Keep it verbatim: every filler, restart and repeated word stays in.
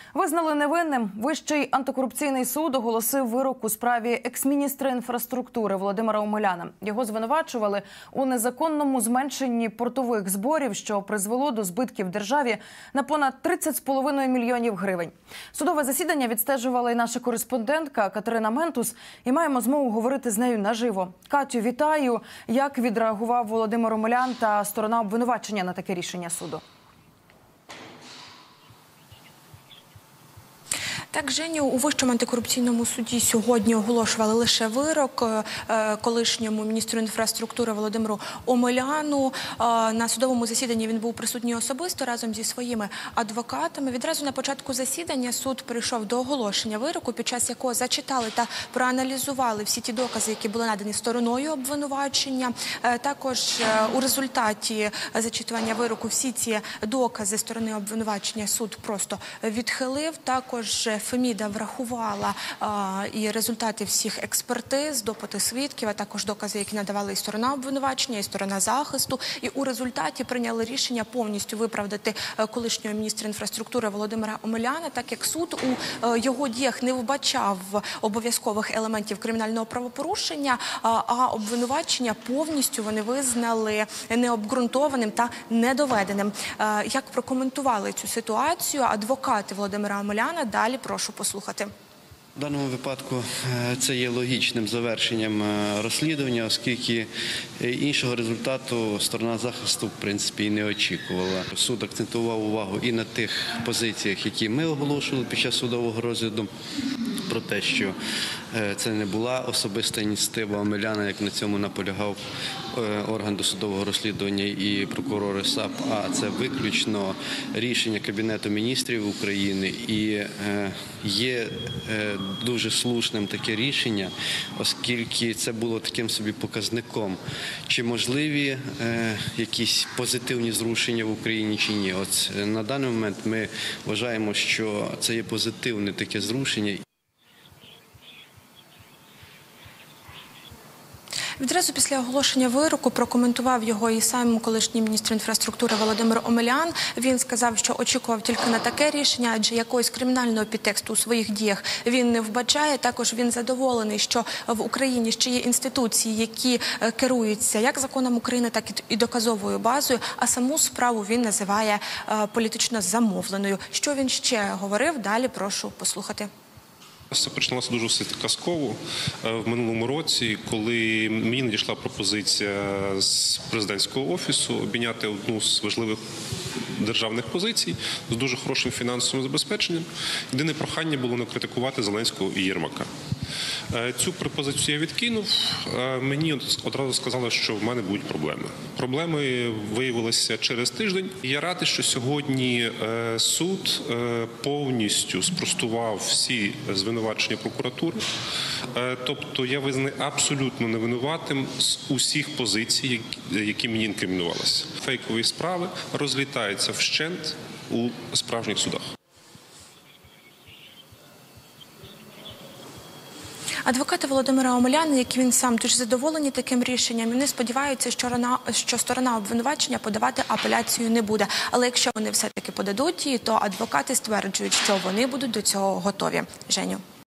Визнали невинним. Вищий антикорупційний суд оголосив вирок у справі екс-міністра інфраструктури Володимира Омеляна. Його звинувачували у незаконному зменшенні портових зборів, що призвело до збитків державі на понад тридцять з половиною мільйонів гривень. Судове засідання відстежувала і наша кореспондентка Катерина Ментус, і маємо змогу говорити з нею наживо. Катю, вітаю! Як відреагував Володимир Омелян та сторона обвинувачення на таке рішення суду? Так, Женю, у Вищому антикорупційному суді сьогодні оголошували лише вирок колишньому міністру інфраструктури Володимиру Омеляну. На судовому засіданні він був присутній особисто разом зі своїми адвокатами. Відразу на початку засідання суд прийшов до оголошення вироку, під час якого зачитали та проаналізували всі ті докази, які були надані стороною обвинувачення. Також у результаті зачитування вироку всі ці докази сторони обвинувачення суд просто відхилив. Також Феміда врахувала а, і результати всіх експертиз, допити свідків, а також докази, які надавали і сторона обвинувачення, і сторона захисту. І у результаті прийняли рішення повністю виправдати колишнього міністра інфраструктури Володимира Омеляна, так як суд у його діях не вбачав обов'язкових елементів кримінального правопорушення, а обвинувачення повністю вони визнали необґрунтованим та недоведеним. Як прокоментували цю ситуацію адвокати Володимира Омеляна, далі прошу послухати. В даному випадку це є логічним завершенням розслідування, оскільки іншого результату сторона захисту, в принципі, і не очікувала. Суд акцентував увагу і на тих позиціях, які ми оголошували під час судового розгляду, про те, що це не була особиста ініціатива Омеляна, як на цьому наполягав орган досудового розслідування і прокурори САП, а це виключно рішення Кабінету міністрів України. І є дуже слушним таке рішення, оскільки це було таким собі показником, чи можливі якісь позитивні зрушення в Україні, чи ні. От на даний момент ми вважаємо, що це є позитивне таке зрушення. Відразу після оголошення вироку прокоментував його і сам колишній міністр інфраструктури Володимир Омелян. Він сказав, що очікував тільки на таке рішення, адже якогось кримінального підтексту у своїх діях він не вбачає. Також він задоволений, що в Україні ще є інституції, які керуються як законом України, так і доказовою базою, а саму справу він називає політично замовленою. Що він ще говорив, далі прошу послухати. Це почалося дуже все казково в минулому році, коли мені надійшла пропозиція з президентського офісу обійняти одну з важливих державних позицій з дуже хорошим фінансовим забезпеченням. Єдине прохання було не критикувати Зеленського і Єрмака. Цю пропозицію я відкинув. Мені одразу сказали, що в мене будуть проблеми. Проблеми виявилися через тиждень. Я радий, що сьогодні суд повністю спростував всі звинувачення прокуратури. Тобто я визнаний абсолютно невинуватим з усіх позицій, які мені інкримінувалися. Фейкові справи розлітаються вщент у справжніх судах. Адвокати Володимира Омеляна, як він сам, дуже задоволені таким рішенням. Вони сподіваються, що, рана, що сторона обвинувачення подавати апеляцію не буде. Але якщо вони все-таки подадуть її, то адвокати стверджують, що вони будуть до цього готові. Женю.